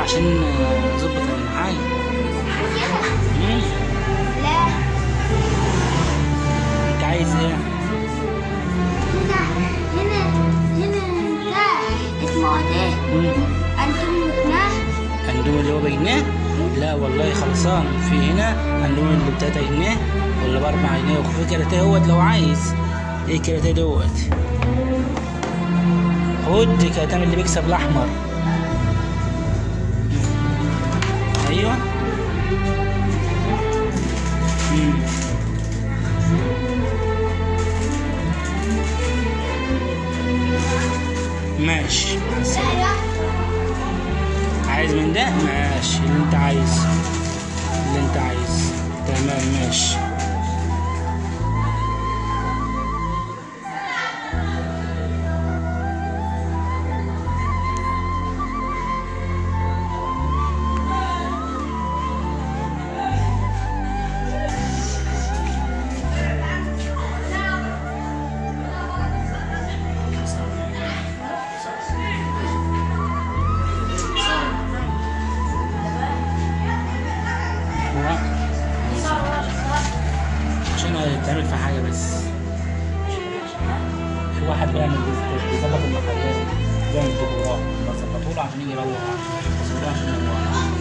عشان نظبط المحل. لا. انت عايز ايه؟ هنا ده اسمه ايه؟ اندومي بجنيه. اندومي اللي هو بجنيه؟ لا والله خلصان. في هنا اندومي اللي ب3 جنيه ولا ب4 جنيه، وفي كاراتيه اهوت لو عايز. ايه الكاراتيه دوت؟ خد كاراتيه اللي بيكسب الاحمر. ايوه. ماشي. عايز من ده؟ ماشي، اللي انت عايزه. تمام ماشي. عشان يتعمل في حاجة بس. في واحد بيظبط المحلات، بيعمل ديكورات، بظبطه له عشان يجي يروح، بظبطه عشان يروح.